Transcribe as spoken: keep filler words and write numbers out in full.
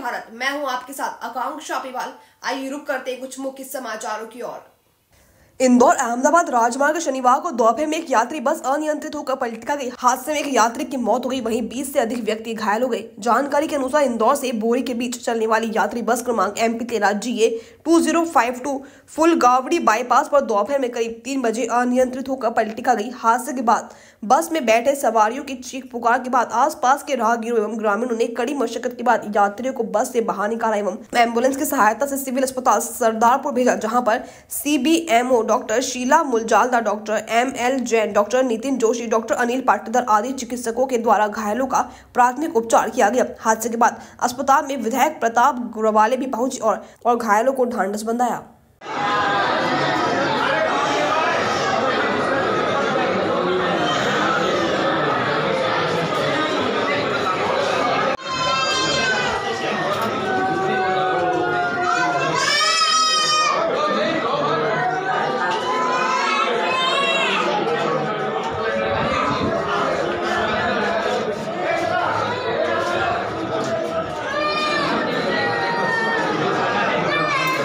भारत, मैं हूं आपके साथ आकांक्षा अग्रवाल। आइए रुक करते हैं कुछ मुख्य समाचारों की ओर। इंदौर अहमदाबाद राजमार्ग शनिवार को दोपहर में एक यात्री बस अनियंत्रित होकर पलट गई। हादसे में एक यात्री की मौत हो गई, वहीं बीस से अधिक व्यक्ति घायल हो गए। जानकारी के अनुसार इंदौर से बोरी के बीच चलने वाली यात्री बस क्रमांक एम पी तेरह G A two zero five two Phulgawdi bypass पर दोपहर में करीब तीन बजे अनियंत्रित होकर पलट गई। हादसे के बाद बस में बैठे सवारियों की चीख पुकार के बाद आसपास के राहगीरों एवं ग्रामीणों ने कड़ी मशक्कत के बाद यात्रियों को बस से बाहर निकाला एवं एम्बुलेंस की सहायता से सिविल अस्पताल सरदारपुर भेजा, जहां पर C B M O doctor Sheela Muljalda, doctor M L Jain, doctor Nitin Joshi, doctor Anil Patidar आदि चिकित्सकों के द्वारा घायलों का प्राथमिक उपचार किया गया। हादसे के बाद अस्पताल में विधायक प्रताप गुरवाले भी पहुंचे और, और घायलों को ढांढस बंधाया।